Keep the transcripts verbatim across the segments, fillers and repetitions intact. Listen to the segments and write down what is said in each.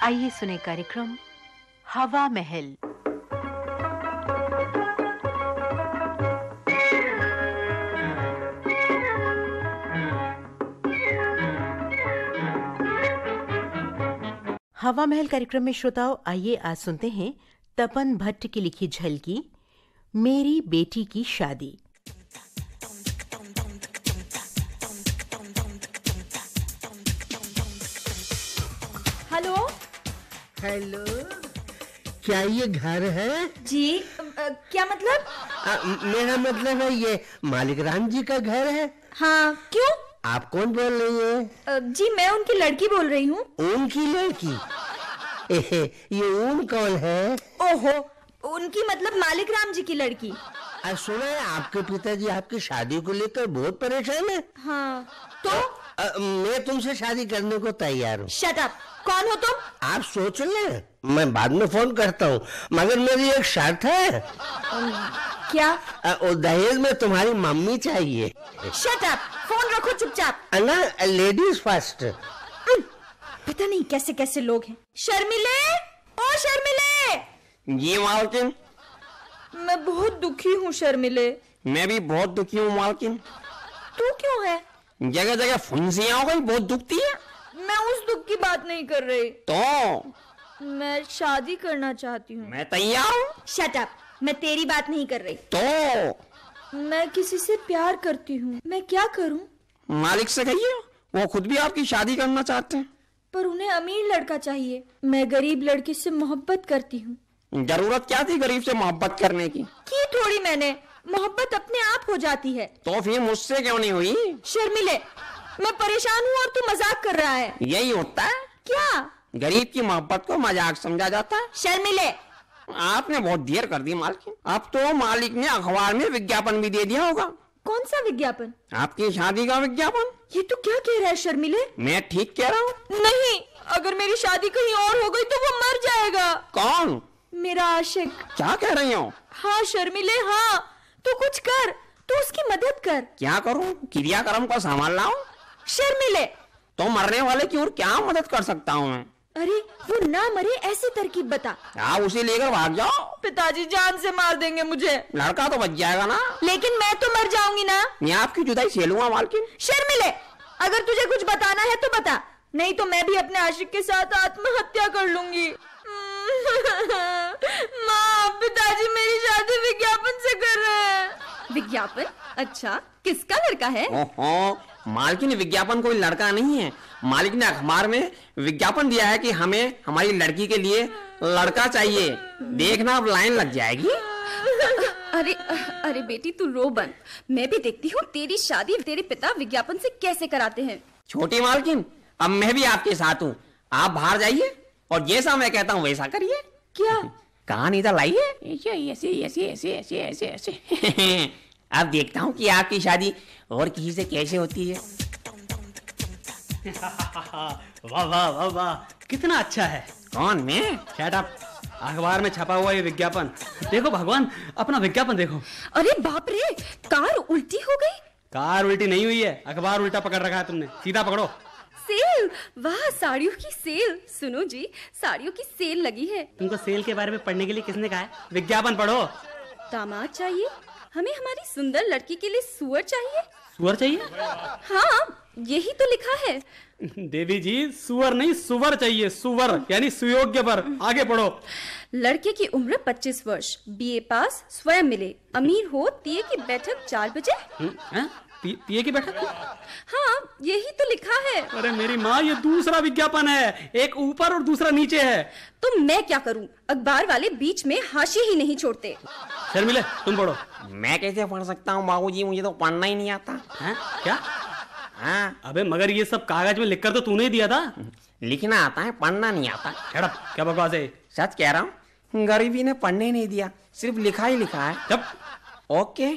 आइए सुने कार्यक्रम हवा महल। हवा महल कार्यक्रम में श्रोताओं, आइए आज सुनते हैं तपन भट्ट की लिखी झलकी, मेरी बेटी की शादी। हेलो हेलो, क्या ये घर है? जी आ, क्या मतलब? आ, मेरा मतलब है ये मालिक राम जी का घर है। हाँ, क्यों? आप कौन बोल रही है? आ, जी मैं उनकी लड़की बोल रही हूँ। उनकी लड़की? एहे, ये ऊन कौन है? ओहो, उनकी मतलब मालिक राम जी की लड़की। आज सुना है आपके पिताजी आपकी शादी को लेकर बहुत परेशान है। हाँ तो आ, मैं तुमसे शादी करने को तैयार हूँ। शट अप, कौन हो तुम? आप सोच ले, मैं बाद में फोन करता हूँ, मगर मेरी एक शर्त है। क्या? आ, दहेज में तुम्हारी मम्मी चाहिए। शट अप, फोन रखो चुपचाप। ना, लेडीज फर्स्ट। पता नहीं कैसे कैसे लोग हैं। शर्मिले, ओ शर्मिले। जी मालकिन। मैं बहुत दुखी हूँ शर्मिले। मैं भी बहुत दुखी हूँ मालकिन। तू क्यों है? जगह जगह फुंसियां हो गई, बहुत दुखती है। मैं उस दुख की बात नहीं कर रही। तो मैं शादी करना चाहती हूँ। मैं तैयार हूँ। शट अप, मैं तेरी बात नहीं कर रही। तो मैं किसी से प्यार करती हूँ, मैं क्या करूँ? मालिक से कहिए, वो खुद भी आपकी शादी करना चाहते हैं। पर उन्हें अमीर लड़का चाहिए, मैं गरीब लड़के से मोहब्बत करती हूँ। जरूरत क्या थी गरीब से मोहब्बत करने की? की थोड़ी मैंने, मोहब्बत अपने आप हो जाती है। तो फिर मुझसे क्यों नहीं हुई? शर्मिले, मैं परेशान हूँ और तू मजाक कर रहा है। यही होता है, क्या? गरीब की मोहब्बत को मजाक समझा जाता है। शर्मिले, आपने बहुत देर कर दी मालकिन। अब तो मालिक ने अखबार में विज्ञापन भी दे दिया होगा। कौन सा विज्ञापन? आपकी शादी का विज्ञापन। ये तू क्या कह रहा है शर्मिले? मैं ठीक कह रहा हूँ? नहीं, अगर मेरी शादी कहीं और हो गई तो वो मर जाएगा। कौन? मेरा आशिक। क्या कह रही हो? हाँ शर्मिले, हाँ, तू कुछ कर, तू उसकी मदद कर। क्या करूं? क्रियाक्रम को संभाल लाऊं? शर्मिले, तो मरने वाले की और क्या मदद कर सकता हूँ मैं? अरे वो ना मरे ऐसी तरकीब बता। आप उसे लेकर भाग जाओ। पिताजी जान से मार देंगे मुझे। लड़का तो बच जाएगा ना? लेकिन मैं तो मर जाऊंगी ना। मैं आपकी जुदाई झेलूंगा मालकिन। शर्मिले, अगर तुझे कुछ बताना है तो बता, नहीं तो मैं भी अपने आशिक के साथ आत्महत्या कर लूंगी। माँ, पिताजी मेरी शादी विज्ञापन से कर रहे हैं। विज्ञापन? अच्छा, किसका लड़का है? ओहो, मालकिन विज्ञापन कोई लड़का नहीं है। मालिक ने अखबार में विज्ञापन दिया है कि हमें हमारी लड़की के लिए लड़का चाहिए। देखना अब लाइन लग जाएगी। अरे अरे बेटी तू रो बंद, मैं भी देखती हूँ तेरी शादी तेरे पिता विज्ञापन से कैसे कराते हैं। छोटी मालकिन, अब मैं भी आपके साथ हूँ। आप बाहर जाइए और जैसा मैं कहता हूँ वैसा करिए। क्या? कहानी इधर लाइए। ऐसे ऐसे ऐसे ऐसे ऐसे ऐसे ऐसे अब देखता हूँ कि आपकी शादी और किसी से कैसे होती है। वाह वाह वाह वाह, कितना अच्छा है। कौन? मैं? शट अप, अखबार में छपा हुआ ये विज्ञापन देखो। भगवान, अपना विज्ञापन देखो। अरे बाप रे, कार उल्टी हो गई। कार उल्टी नहीं हुई है, अखबार उल्टा पकड़ रखा है तुमने। सीधा पकड़ो। सेल, वाह साड़ियों की सेल। सुनो जी, साड़ियों की सेल लगी है। तुमको सेल के बारे में पढ़ने के लिए किसने कहा है? विज्ञापन पढ़ो। दामाद चाहिए हमें, हमारी सुंदर लड़की के लिए सुअर चाहिए। सुअर चाहिए? हाँ, यही तो लिखा है। देवी जी, सुअर नहीं सुवर चाहिए, सुवर यानी सुयोग्य वर। आगे पढ़ो। लड़के की उम्र पच्चीस वर्ष, बीए पास, स्वयं मिले, अमीर हो, तिये की बैठक चार बजे। तिये की बैठक? हाँ, यही तो लिखा है। अरे मेरी माँ, ये दूसरा विज्ञापन है, एक ऊपर और दूसरा नीचे है। तो मैं क्या करूं, अखबार वाले बीच में हाशिए ही नहीं छोड़ते। शर्मिले, तुम पढ़ो। मैं कैसे पढ़ सकता हूँ बाबूजी, मुझे तो पढ़ना ही नहीं आता है। क्या? हाँ। अबे मगर ये सब कागज में लिखकर तो तूने ही दिया था। लिखना आता है, पढ़ना नहीं आता। शट अप, क्या बकवास है? सच कह रहा हूँ, गरीबी ने पढ़ने नहीं दिया, सिर्फ लिखा ही लिखा है। जब ओके।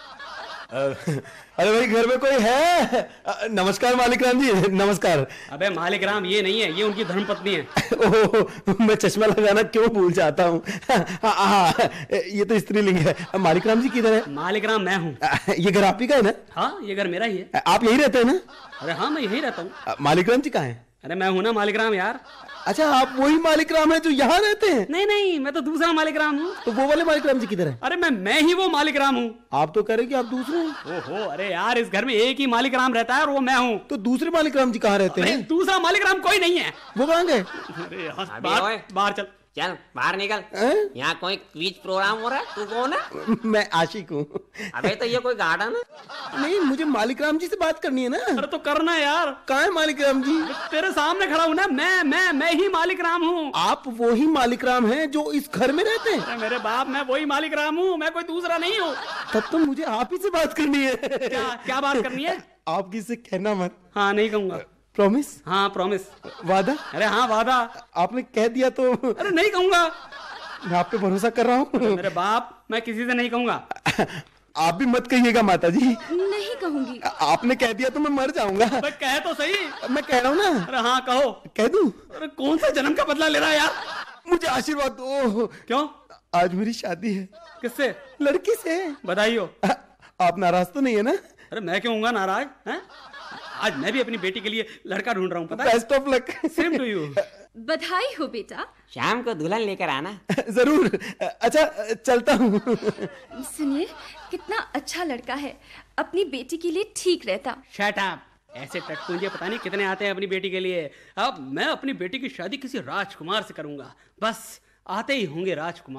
अरे भाई, घर में कोई है? नमस्कार मालिक राम जी, नमस्कार। अबे मालिक राम ये नहीं है, ये उनकी धर्मपत्नी है। ओह, मैं चश्मा लगाना क्यों भूल जाता हूँ। ये तो स्त्रीलिंग है। मालिक राम जी किधर है? मालिक राम मैं हूँ। ये घर आप ही का है ना? हाँ, ये घर मेरा ही है। आप यही रहते हैं ना? अरे हाँ, मैं यही रहता हूँ। मालिक राम जी कहाँ है? अरे मैं हूँ ना मालिक राम यार। अच्छा, आप वही मालिक राम है जो यहाँ रहते हैं? नहीं नहीं, मैं तो दूसरा मालिक राम हूँ। तो वो वाले मालिक राम जी किधर है? अरे मैं मैं ही वो मालिक राम हूँ। आप तो कह रहे कि आप दूसरे हैं। ओहो, अरे यार इस घर में एक ही मालिक राम रहता है और वो मैं हूँ। तो दूसरे मालिक राम जी कहाँ रहते हैं? दूसरा मालिक राम कोई नहीं है। वो कहाँ गए? अरे यार, अबे बाहर ओए। बाहर चल। चल बाहर निकल। हैं? यहाँ कोई क्विज प्रोग्राम हो रहा है, तू कौन है? मैं आशिक हूँ। अबे तो ये कोई गार्डन है? नहीं, मुझे मालिक राम जी से बात करनी है ना। अरे तो करना यार। कहाँ है मालिक राम जी? तेरे सामने खड़ा हूँ ना, मैं मैं मैं ही मालिक राम हूँ। आप वही मालिक राम हैं जो इस घर में रहते हैं? अरे मेरे बाप, मैं वही मालिक राम हूँ, मैं कोई दूसरा नहीं हूँ। तब तो मुझे आप ही से बात करनी है। क्या क्या बात करनी है? आप किसी कहना मत। हाँ नहीं कहूँगा। प्रॉमिस? हाँ प्रॉमिस। वादा? अरे हाँ वादा। आपने कह दिया तो अरे नहीं कहूँगा। मैं आप पे भरोसा कर रहा हूँ। मेरे बाप, मैं किसी से नहीं कहूँगा। आप भी मत कहिएगा माता जी। नहीं कहूंगी। आपने कह दिया तो मैं मर जाऊंगा। मैं कहे तो सही। मैं कह रहा हूँ ना। अरे हाँ कहो। कह दूं? अरे कौन सा जन्म का बदला ले रहा है यार? मुझे आशीर्वाद दो। क्यों? आज मेरी शादी है। किससे? लड़की से। बधाई हो। आ, आप नाराज तो नहीं है ना? अरे मैं क्यों होऊंगा नाराज? हैं? आज मैं भी अपनी बेटी के लिए लड़का ढूंढ रहा हूँ, पता है? Best of luck. Same to you. बधाई हो बेटा। शाम को दुल्हन लेकर आना। जरूर। अच्छा, चलता हूँ। सुनिए, कितना अच्छा लड़का है, अपनी बेटी के लिए ठीक रहता। Shut up. ऐसे टटपुंजे पता नहीं कितने आते हैं अपनी बेटी के लिए। अब मैं अपनी बेटी की शादी किसी राजकुमार से करूंगा, बस आते ही होंगे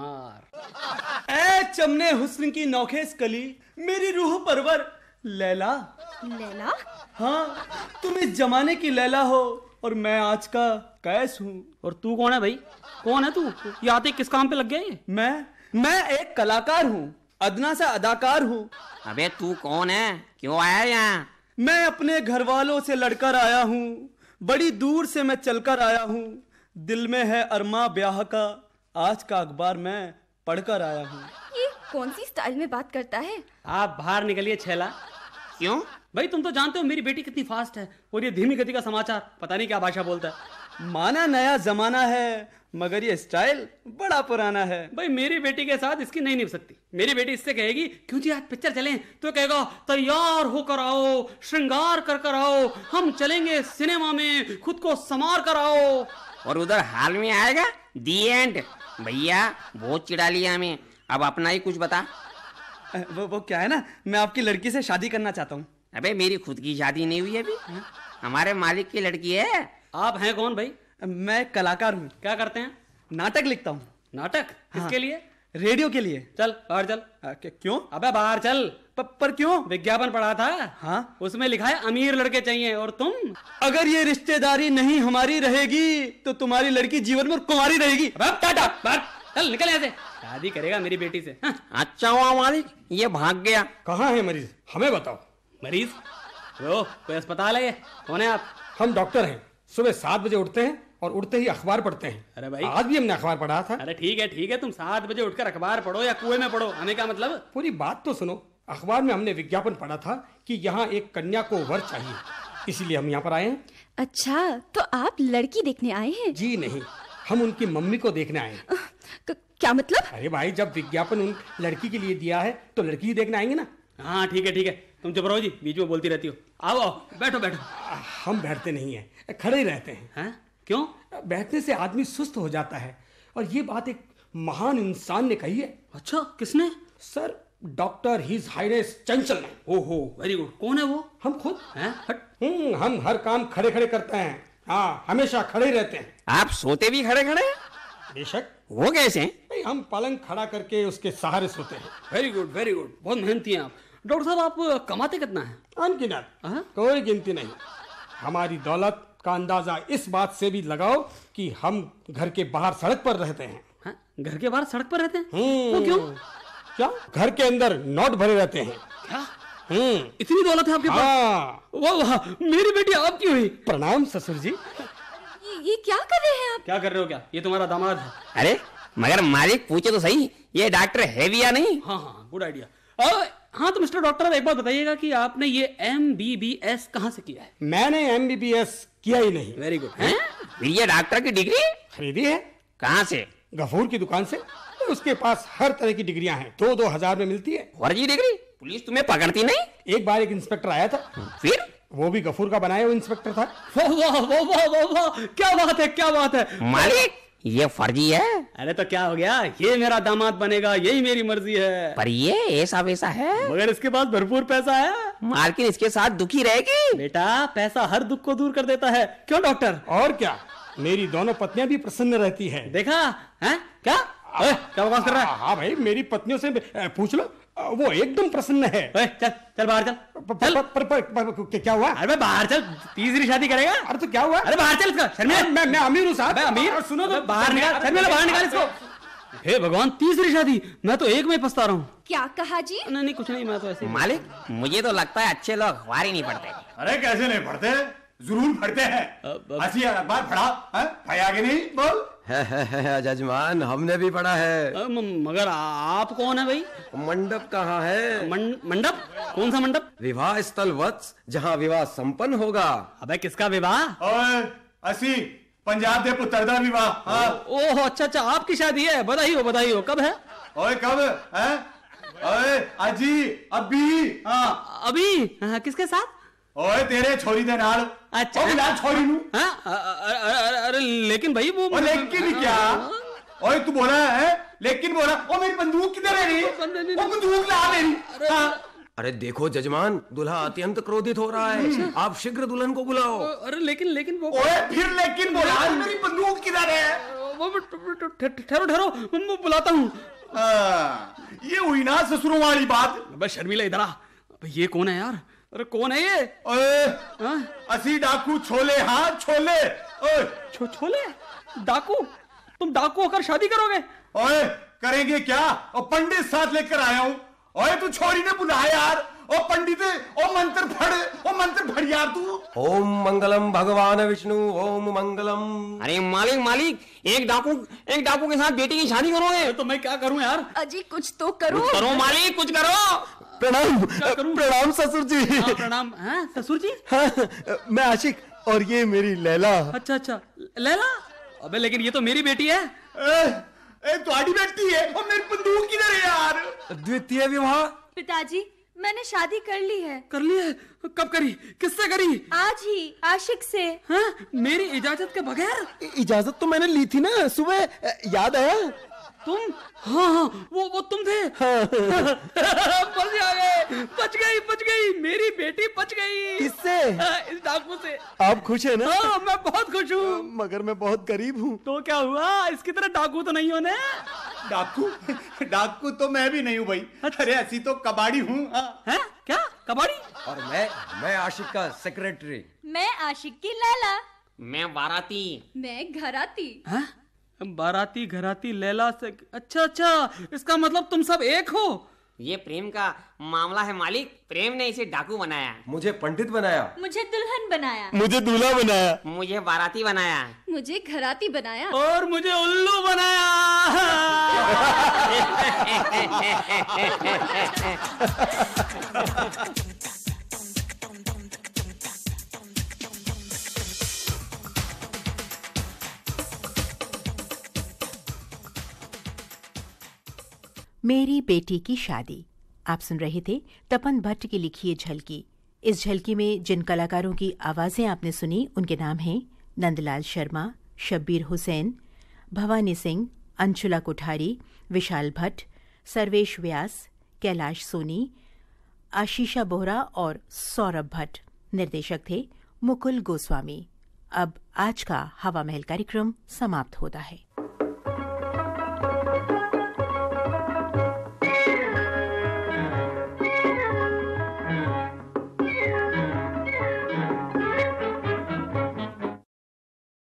राजकुमार। ए चमने हुस्न की नौखेस कली, मेरी रूह परवर लैला। लैला? हाँ, तुम इस जमाने की लैला हो और मैं आज का कैस हूँ। और तू कौन है भाई? कौन है तू? ये आते किस काम पे लग गए? मैं मैं एक कलाकार हूँ, अदना सा अदाकार हूँ। अबे तू कौन है? क्यों आया यहाँ? मैं अपने घर वालों से लड़कर आया हूँ, बड़ी दूर से मैं चलकर आया हूँ। दिल में है अरमा ब्याह का, आज का अखबार मैं पढ़कर आया हूँ। ये कौन सी स्टाइल में बात करता है? आप बाहर निकलिए छेला। क्यों? भाई तुम तो जानते हो मेरी बेटी कितनी फास्ट है, और ये धीमी गति का समाचार पता नहीं क्या भाषा बोलता है। माना नया जमाना है, मगर ये स्टाइल बड़ा पुराना है। भाई मेरी बेटी के साथ इसकी नहीं निभ सकती। मेरी बेटी इससे कहेगी क्यों जी आज पिक्चर चलें, तो कहेगा तैयार होकर आओ, श्रृंगार कर कर आओ, हम चलेंगे सिनेमा में, खुद को संवार कर आओ। और उधर हाल में आएगा दी एंड। भैया बहुत चिढ़ा लिया हमें, अब अपना ही कुछ बता। वो वो क्या है ना, मैं आपकी लड़की से शादी करना चाहता हूँ। अबे मेरी खुद की शादी नहीं हुई अभी, हमारे मालिक की लड़की है। आप हैं कौन भाई? मैं कलाकार हूँ। क्या करते हैं? नाटक लिखता हूँ। नाटक? किसके हाँ। लिए? रेडियो के लिए। चल बाहर चल। आ, क्या- क्यों? अबे बाहर चल। प, पर क्यों? विज्ञापन पढ़ा था, हाँ। उसमें लिखा है अमीर लड़के चाहिए, और तुम? अगर ये रिश्तेदारी नहीं हमारी रहेगी तो तुम्हारी लड़की जीवन में कुंवारी रहेगी। अबे टाटा, बाहर चल, निकल यहाँ से। शादी करेगा मेरी बेटी से। हाँ। अच्छा हुआ मालिक ये भाग गया। कहाँ है मरीज? हमें बताओ। मरीज? वो कोई अस्पताल है? ये कौन है आप? हम डॉक्टर हैं, सुबह सात बजे उठते हैं और उठते ही अखबार पढ़ते हैं। अरे भाई। आज भी हमने अखबार पढ़ा था। अरे ठीक है ठीक है, तुम सात बजे उठकर अखबार पढ़ो या कुएं में पढ़ो, हमें क्या मतलब? पूरी बात तो सुनो। अखबार में हमने विज्ञापन पढ़ा था कि यहाँ एक कन्या को वर चाहिए, इसीलिए हम यहाँ पर आए हैं। अच्छा, तो आप लड़की देखने आए हैं? जी नहीं, हम उनकी मम्मी को देखने आए हैं। क- क्या मतलब? अरे भाई, जब विज्ञापन उन लड़की के लिए दिया है तो लड़की ही देखने आएंगे ना। हाँ ठीक है ठीक है, तुम चुप रहो जी, बीच में बोलती रहती हो। आओ आओ, बैठो बैठो। हम बैठते नहीं हैं, खड़े ही रहते हैं। हैं? क्यों? बैठने से आदमी सुस्त हो जाता है, और ये बात एक महान इंसान ने कही है। अच्छा, किसने? सर, डॉक्टर हिज हाइनेस चंचल ने। ओहो वेरी गुड। कौन है वो? हम खुद हैं? हट। हम्म, हम हर काम खड़े खड़े करते हैं। हाँ, हमेशा खड़े ही रहते हैं। आप सोते भी खड़े खड़े? बेशक। वो कैसे? नहीं, हम पलंग खड़ा करके उसके सहारे सोते हैं। वेरी गुड वेरी गुड, बहुत मेहनती हैं आप। डॉक्टर साहब आप कमाते कितना है? अनगिनत, हाँ? कोई गिनती नहीं। हमारी दौलत का अंदाजा इस बात से भी लगाओ कि हम घर के बाहर सड़क पर रहते हैं। हाँ? घर के बाहर सड़क पर रहते हैं? हम्म, वो क्यों? क्या? घर के अंदर नोट भरे रहते हैं। क्या? हम्म, इतनी दौलत है आपके पास? हाँ। वाह वाह, मेरी बेटी आपकी हुई। प्रणाम ससुर जी। ये, ये क्या कर रहे हैं आप? क्या कर रहे हो? क्या ये तुम्हारा दामाद है? अरे मगर मालिक पूछे तो सही, ये डॉक्टर है भी या नहीं? हाँ हाँ, गुड आइडिया। हाँ तो मिस्टर डॉक्टर, एक बात बताइएगा कि आपने ये एम बी बी एस कहाँ से किया है? मैंने एम बी बी एस किया ही नहीं। Very good. हैं? फिर ये डॉक्टर की डिग्री खरीदी है कहाँ से? गफूर की दुकान से। उसके पास हर तरह की डिग्रियां हैं, दो दो हजार में मिलती है। फर्जी डिग्री? पुलिस तुम्हें पकड़ती नहीं? एक बार एक इंस्पेक्टर आया था, फिर? वो भी गफूर का बनाया हुआ इंस्पेक्टर था। वाह वाह वाह वाह वाह वाह, क्या बात है, क्या बात है मालिक, ये फर्जी है। अरे तो क्या हो गया, ये मेरा दामाद बनेगा, यही मेरी मर्जी है। पर ये ऐसा वैसा है, मगर इसके पास भरपूर पैसा है। मालकिन इसके साथ दुखी रहेगी। बेटा, पैसा हर दुख को दूर कर देता है, क्यों डॉक्टर? और क्या, मेरी दोनों पत्नियां भी प्रसन्न रहती हैं। देखा है क्या? ओए, क्या बकवास कर रहा है? हाँ भाई, मेरी पत्नियों से पूछ लो, वो एकदम प्रसन्न है। ओए, चल चल बाहर चल। पर, पर, पर, पर, पर, क्या हुआ? अरे बाहर चल, तीसरी शादी करेगा? अरे तो क्या हुआ? अरे बाहर चल इसका। शर्मिला, मैं मैं अमीर हूँ साहब। मैं अमीर? सुनो तो, बाहर निकाल शर्मिला, बाहर निकाल इसको। हे भगवान, तीसरी शादी, मैं तो एक में पछता रहा हूँ। क्या कहा जी? नहीं नहीं कुछ नहीं, मैं तो ऐसे। मालिक, मुझे तो लगता है अच्छे लोग अखबार ही नहीं पढ़ते। अरे कैसे नहीं पढ़ते, जरूर पढ़ते हैं। ऐसी अखबार पढ़ा है आगे नहीं बोल। जजमान, हमने भी पढ़ा है। अ, म- मगर आप कौन है भाई? मंडप कहाँ है? मन- मंडप? कौन सा मंडप? विवाह स्थल वत्स, जहाँ विवाह संपन्न होगा। अबे किसका विवाह? ओए असी पंजाब दे पुत्र दा विवाह। हाँ। ओह अच्छा अच्छा, आपकी शादी है, बधाई हो बधाई हो। कब है? ओए कब है? ओए अजी अभी। हाँ अभी? हाँ, किसके साथ? ओए तेरे छोरी दे नाल। अच्छा। ओ मिला छोरी नू। हाँ, अ- अ- अ- अरे लेकिन भाई वो। ओ लेकिन क्या? ओए तू बोला है लेकिन बोला। ओ मेरी बंदूक किधर है री? ओ बंदूक ला मेरी। हाँ। अरे देखो जजमान, दूल्हा अत्यंत क्रोधित हो रहा है, आप शीघ्र दुल्हन को बुलाओ। अरे लेकिन लेकिन वो। ओए फिर लेकिन बोला, मेरी बंदूक किधर है? वो ठहरो ठहरो, मैं बुलाता हूँ। ये हुई ना ससुरों वाली बात। अबे शर्मिला, इधर आ। अबे ये कौन है यार? अरे कौन है ये? ओए हाँ? असी डाकू छोले। हाँ छोले। ओए छो छोले? डाकू? तुम डाकू होकर शादी करोगे? ओए करेंगे क्या? और पंडित साथ लेकर आया हूँ। ओए तू छोरी ने बुलाया यार। ओ पंडित, ओ मंत्र पढ़, ओ मंत्र पढ़ यार तू। ओम मंगलम भगवान विष्णु, ओम मंगलम। अरे मालिक मालिक, एक डाकू एक डाकू के साथ बेटी की शादी करोगे? तो मैं क्या करूं यार? अजी कुछ तो करो। कुछ करो मालिक, कुछ करो। प्रणाम करूं? प्रणाम ससुर जी। हाँ, प्रणाम। हाँ, ससुर जी। हाँ, मैं आशिक और ये मेरी लैला। अच्छा अच्छा, लैला। अबे लेकिन ये तो मेरी बेटी है। ए, ए तुम्हारी बेटी है। और मेरी बंदूक किधर है यार? द्वितीय विवाह। पिताजी, मैंने शादी कर ली है। कर ली है? कब करी? किससे करी? आज ही, आशिक से। हाँ, मेरी इजाजत के बगैर? इजाजत तो मैंने ली थी ना सुबह, याद आया? तुम? हाँ हाँ, वो वो तुम थे। हाँ। बच गए, बच गई बच गई, मेरी बेटी बच गई। किससे? हाँ, इस डाकू से। आप खुश है ना? हाँ, मैं बहुत खुश हूँ। मगर मैं बहुत गरीब हूँ। तो क्या हुआ? इसकी तरह डाकू तो नहीं होने? डाकू? डाकू तो मैं भी नहीं हूँ भाई। अरे ऐसी तो कबाड़ी हूँ। हैं? क्या कबाड़ी? और मैं मैं आशिक का सेक्रेटरी। मैं आशिक की लैला। मैं बाराती। मैं घराती। हाँ? बाराती घराती लैला से। अच्छा अच्छा, इसका मतलब तुम सब एक हो। ये प्रेम का मामला है मालिक, प्रेम ने इसे डाकू बनाया, मुझे पंडित बनाया, मुझे दुल्हन बनाया, मुझे दूल्हा बनाया, मुझे बाराती बनाया, मुझे घराती बनाया और मुझे उल्लू बनाया। मेरी बेटी की शादी। आप सुन रहे थे तपन भट्ट की लिखी ये झलकी। इस झलकी में जिन कलाकारों की आवाज़ें आपने सुनी उनके नाम हैं नंदलाल शर्मा, शब्बीर हुसैन, भवानी सिंह, अंशुला कुठारी, विशाल भट्ट, सर्वेश व्यास, कैलाश सोनी, आशीषा बोहरा और सौरभ भट्ट। निर्देशक थे मुकुल गोस्वामी। अब आज का हवा महल कार्यक्रम समाप्त होता है।